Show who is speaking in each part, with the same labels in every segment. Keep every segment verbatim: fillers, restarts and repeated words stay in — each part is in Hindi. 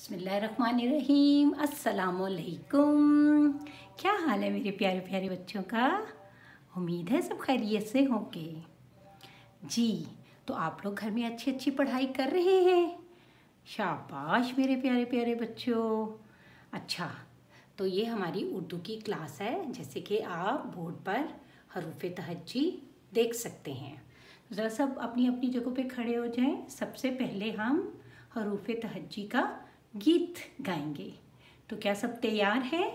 Speaker 1: बिस्मिल्लाहिर्रहमानिर्रहीम। अस्सलामुअलैकुम। क्या हाल है मेरे प्यारे प्यारे बच्चों का? उम्मीद है सब खैरियत से होंगे जी। तो आप लोग घर में अच्छी अच्छी पढ़ाई कर रहे हैं? शाबाश मेरे प्यारे प्यारे बच्चों। अच्छा, तो ये हमारी उर्दू की क्लास है। जैसे कि आप बोर्ड पर हरूफ़े तहज्जी देख सकते हैं। ज़रा सब अपनी अपनी जगहों पे खड़े हो जाएं। सबसे पहले हम हरूफ़े तहज्जी का गीत गाएंगे। तो क्या सब तैयार हैं?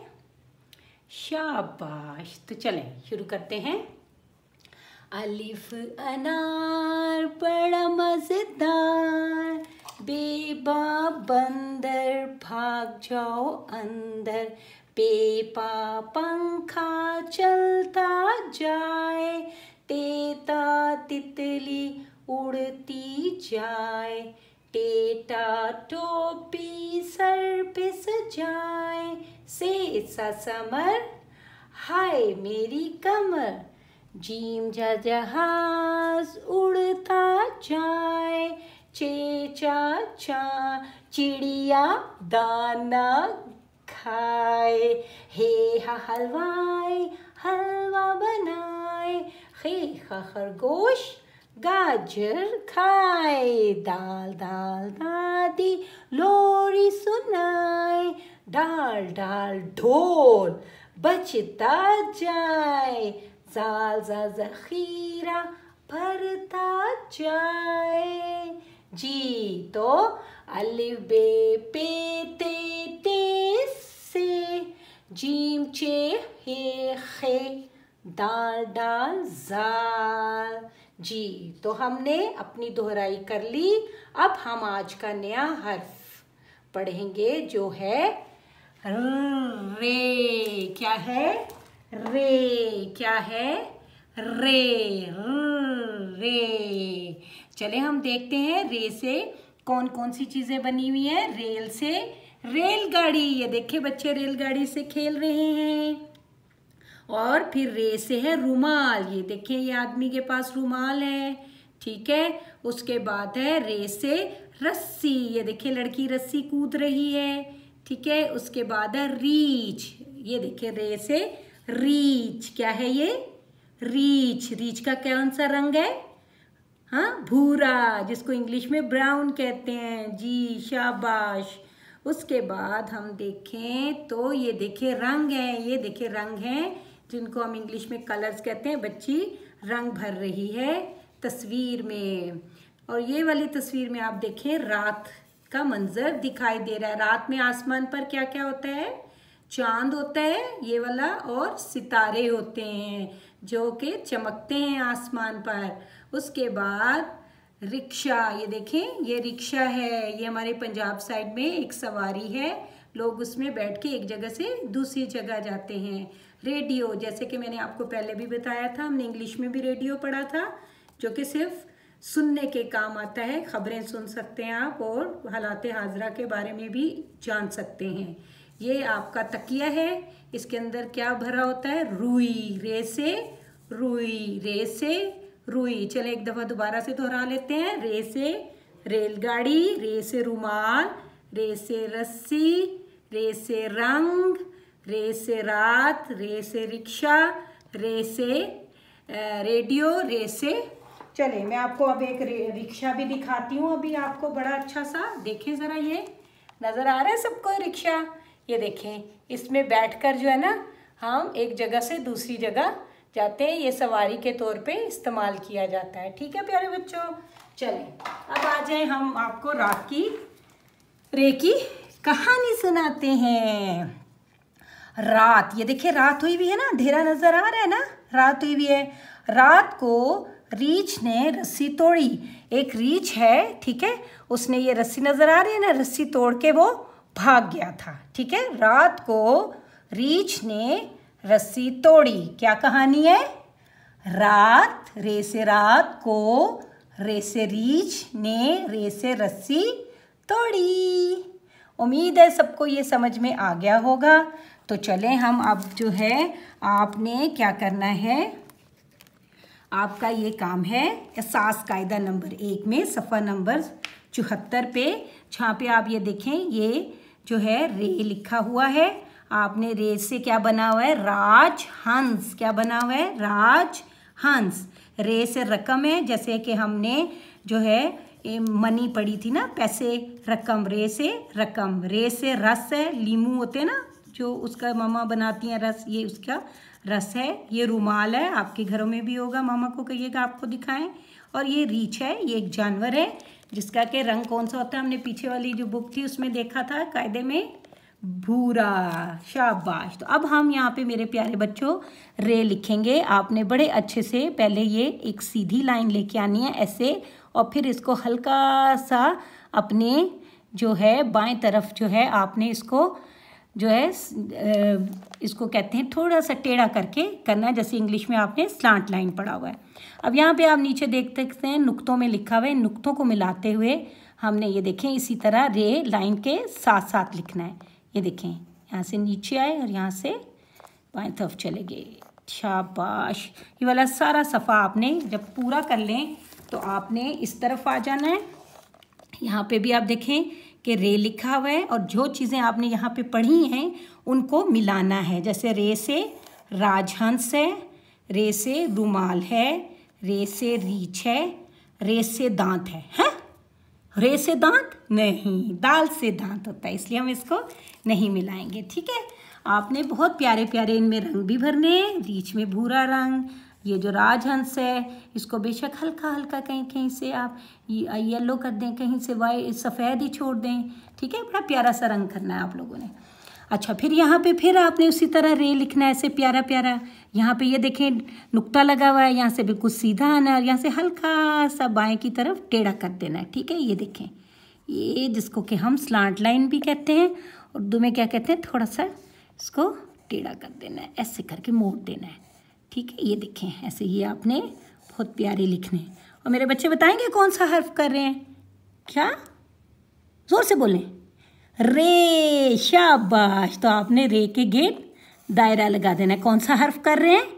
Speaker 1: शाबाश। तो चलें शुरू करते हैं। अलिफ अनार बड़ा मज़ेदार, बेबा बंदर भाग जाओ अंदर, पेपा पंखा चलता जाए, तेता तितली उड़ती जाए, टेटा टोपी सर पे सजाए, सेसा समर हाय मेरी कमर, जीम जा जहाज उड़ता जाए, चेचा चा चिड़िया दाना खाए, हे हा हलवाई हलवा बनाए, खे खा खरगोश गाजर खाए, दाल दाल दादी लोरी सुनाए, डाल डाल ढोल बजता जाए, जाल जा ज़ख़ीरा भरता जाए जी। तो अलिफ बे पे ते ते से, जीम चे हे खे, दाल डाल जाल जी। तो हमने अपनी दोहराई कर ली। अब हम आज का नया हर्फ पढ़ेंगे जो है रे। क्या है? रे। क्या है? रे। रे। चले हम देखते हैं रे से कौन कौन सी चीजें बनी हुई है। रेल से रेलगाड़ी, ये देखिए बच्चे रेलगाड़ी से खेल रहे हैं। और फिर रे से है रुमाल, ये देखिए ये आदमी के पास रुमाल है, ठीक है। उसके बाद है रे से रस्सी, ये देखिए लड़की रस्सी कूद रही है, ठीक है। उसके बाद है रीछ, ये देखिए रे से रीछ। क्या है ये? रीछ। रीछ का कौन सा रंग है? हाँ, भूरा, जिसको इंग्लिश में ब्राउन कहते हैं जी। शाबाश। उसके बाद हम देखें तो ये देखिए रंग है, ये देखिए रंग है जिनको हम इंग्लिश में कलर्स कहते हैं। बच्ची रंग भर रही है तस्वीर में। और ये वाली तस्वीर में आप देखें रात का मंजर दिखाई दे रहा है। रात में आसमान पर क्या क्या होता है? चांद होता है ये वाला, और सितारे होते हैं जो कि चमकते हैं आसमान पर। उसके बाद रिक्शा, ये देखें ये रिक्शा है, ये हमारे पंजाब साइड में एक सवारी है, लोग उसमें बैठ के एक जगह से दूसरी जगह जाते हैं। रेडियो, जैसे कि मैंने आपको पहले भी बताया था, हमने इंग्लिश में भी रेडियो पढ़ा था, जो कि सिर्फ सुनने के काम आता है। खबरें सुन सकते हैं आप और हालात हाजरा के बारे में भी जान सकते हैं। ये आपका तकिया है, इसके अंदर क्या भरा होता है? रुई। रे से रुई, रे से रुई। चले एक दफा दोबारा से दोहरा लेते हैं। रे से रेलगाड़ी, रे से रुमाल, रे से रस्सी, रे से रंग, रे से रात, रे से रिक्शा, रे से रेडियो, रे से। चले मैं आपको अब एक रिक्शा भी दिखाती हूँ अभी आपको, बड़ा अच्छा सा। देखें ज़रा, ये नज़र आ रहा है सबको रिक्शा? ये देखें, इसमें बैठकर जो है ना हम एक जगह से दूसरी जगह जाते हैं। ये सवारी के तौर पे इस्तेमाल किया जाता है, ठीक है प्यारे बच्चों। चलें अब आ जाए, हम आपको रात की रे की कहानी सुनाते हैं। रात, ये देखिए रात हुई हुई है ना, अंधेरा नजर आ रहा है ना, रात हुई हुई है। रात को रीछ ने रस्सी तोड़ी। एक रीछ है, ठीक है, उसने ये रस्सी नजर आ रही है ना, रस्सी तोड़ के वो भाग गया था, ठीक है। रात को रीछ ने रस्सी तोड़ी। क्या कहानी है? रात, रे से रात को, रे से रीछ ने रे से रस्सी तोड़ी। उम्मीद है सबको ये समझ में आ गया होगा। तो चलें हम अब जो है, आपने क्या करना है, आपका ये काम है एहसास कायदा नंबर एक में सफ़ा नंबर चौहत्तर पे, जहाँ पे आप ये देखें ये जो है रे लिखा हुआ है, आपने रे से क्या बना हुआ है, राज हंस, क्या बना हुआ है, राज हंस। रे से रकम है, जैसे कि हमने जो है मनी पढ़ी थी ना, पैसे रकम, रे से रकम। रे से रस है, लीमू होते हैं ना जो उसका मामा बनाती हैं रस, ये उसका रस है। ये रुमाल है, आपके घरों में भी होगा, मामा को कहिएगा आपको दिखाएं। और ये रीछ है, ये एक जानवर है जिसका के रंग कौन सा होता है, हमने पीछे वाली जो बुक थी उसमें देखा था कायदे में, भूरा। शाबाश। तो अब हम यहाँ पे मेरे प्यारे बच्चों रे लिखेंगे। आपने बड़े अच्छे से पहले ये एक सीधी लाइन लेके आनी है ऐसे, और फिर इसको हल्का सा अपने जो है बाएं तरफ जो है आपने इसको जो है इसको कहते हैं थोड़ा सा टेढ़ा करके करना है, जैसे इंग्लिश में आपने स्लांट लाइन पढ़ा हुआ है। अब यहाँ पे आप नीचे देख सकते हैं नुक्तों में लिखा हुआ है, नुक्तों को मिलाते हुए हमने ये देखें इसी तरह रे लाइन के साथ साथ लिखना है। ये देखें यहाँ से नीचे आए और यहाँ से बाएं तरफ चले गए। शाबाश। ये वाला सारा सफ़ा आपने जब पूरा कर लें तो आपने इस तरफ आ जाना है। यहाँ पे भी आप देखें कि रे लिखा हुआ है, और जो चीज़ें आपने यहाँ पे पढ़ी हैं उनको मिलाना है। जैसे रे से राजहंस है, रे से रुमाल है, रे से रीछ है, रे से दांत है। हैं? रे से दांत नहीं, दाल से दांत होता है, इसलिए हम इसको नहीं मिलाएंगे। ठीक है, आपने बहुत प्यारे प्यारे इनमें रंग भी भरने हैं। रीछ में भूरा रंग, ये जो राजहंस है इसको बेशक हल्का हल्का कहीं कहीं से आप येलो कर दें, कहीं से वाइट सफ़ेद ही छोड़ दें। ठीक है, बड़ा प्यारा सा रंग करना है आप लोगों ने। अच्छा, फिर यहाँ पे फिर आपने उसी तरह रे लिखना है ऐसे प्यारा प्यारा। यहाँ पे ये देखें नुक्ता लगा हुआ है, यहाँ से बिल्कुल सीधा आना है और यहाँ से हल्का सा बाएं की तरफ टेढ़ा कर देना है। ठीक है, ये देखें, ये जिसको कि हम स्लांट लाइन भी कहते हैं, उर्दू में क्या कहते हैं, थोड़ा सा इसको टेढ़ा कर देना है, ऐसे करके मोड़ देना है। ठीक है, ये देखें ऐसे, ये आपने बहुत प्यारे लिखने। और मेरे बच्चे बताएंगे कौन सा हर्फ कर रहे हैं, क्या जोर से बोलें, रे। शाबाश। तो आपने रे के गिर्द दायरा लगा देना है। कौन सा हर्फ कर रहे हैं,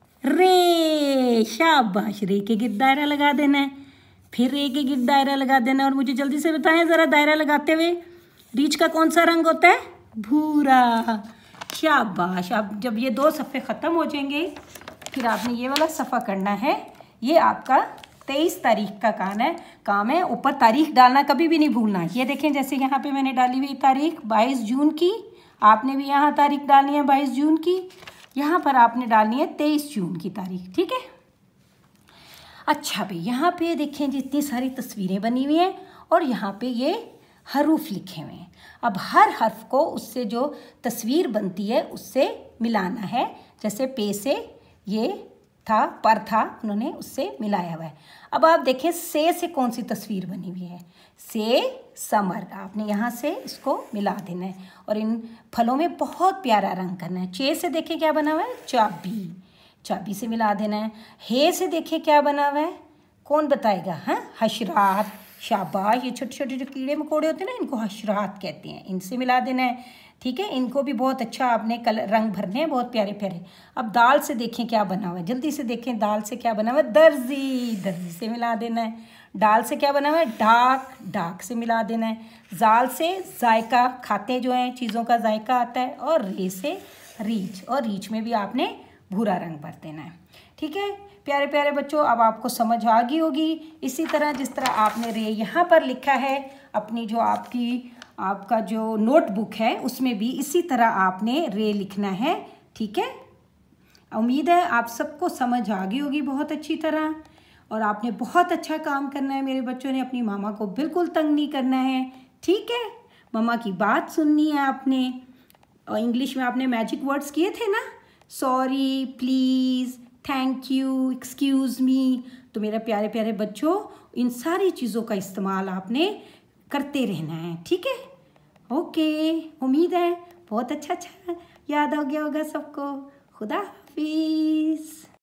Speaker 1: रे। शाबाश, रे के गिर्द दायरा लगा देना है, फिर रे के गिर्द दायरा लगा देना। और मुझे जल्दी से बताएं ज़रा, दायरा लगाते हुए रीछ का कौन सा रंग होता है, भूरा। शाबाश। अब जब ये दो सफ़े ख़त्म हो जाएंगे फिर आपने ये वाला सफ़ा करना है। ये आपका तेईस तारीख का काम है काम है ऊपर तारीख डालना कभी भी नहीं भूलना। ये देखें, जैसे यहाँ पे मैंने डाली हुई तारीख बाईस जून की, आपने भी यहाँ तारीख डालनी है बाईस जून की, यहाँ पर आपने डालनी है तेईस जून की तारीख। ठीक है। अच्छा भाई, यहाँ पे देखें जितनी सारी तस्वीरें बनी हुई हैं और यहाँ पे ये हरूफ लिखे हुए हैं। अब हर हर्फ को उससे जो तस्वीर बनती है उससे मिलाना है। जैसे पे से ये था, पर था, उन्होंने उससे मिलाया हुआ है। अब आप देखें से से कौन सी तस्वीर बनी हुई है, से समर, आपने यहाँ से इसको मिला देना है और इन फलों में बहुत प्यारा रंग करना है। चे से देखें क्या बना हुआ है, चाबी, चाबी से मिला देना है। हे से देखें क्या बना हुआ है, कौन बताएगा, हाँ, हशरात। शाबाश, ये छोटे छोटे जो कीड़े मकोड़े होते हैं ना, इनको हशरात कहते हैं, इनसे मिला देना है। ठीक है, इनको भी बहुत अच्छा आपने कलर रंग भरने हैं, बहुत प्यारे प्यारे। अब दाल से देखें क्या बना हुआ है, जल्दी से देखें, दाल से क्या बना हुआ है, दर्जी, दर्जी से मिला देना है। डाल से क्या बना हुआ है, डाक, डाक से मिला देना है। जाल से जायका, खाते जो हैं चीज़ों का जायका आता है। और रे से रीछ, और रीछ में भी आपने भूरा रंग भर देना है। ठीक है प्यारे प्यारे बच्चों, अब आपको समझ आ गई होगी। इसी तरह जिस तरह आपने रे यहाँ पर लिखा है, अपनी जो आपकी आपका जो नोटबुक है उसमें भी इसी तरह आपने रे लिखना है। ठीक है, उम्मीद है आप सबको समझ आ गई होगी बहुत अच्छी तरह, और आपने बहुत अच्छा काम करना है मेरे बच्चों ने। अपनी मामा को बिल्कुल तंग नहीं करना है। ठीक है, मामा की बात सुननी है आपने। और इंग्लिश में आपने मैजिक वर्ड्स किए थे ना, sorry, please, thank you, excuse me. तो मेरे प्यारे प्यारे बच्चों, इन सारी चीज़ों का इस्तेमाल आपने करते रहना है। ठीक है, ओके, उम्मीद है बहुत अच्छा अच्छा याद हो गया होगा सबको। खुदा हाफिज़।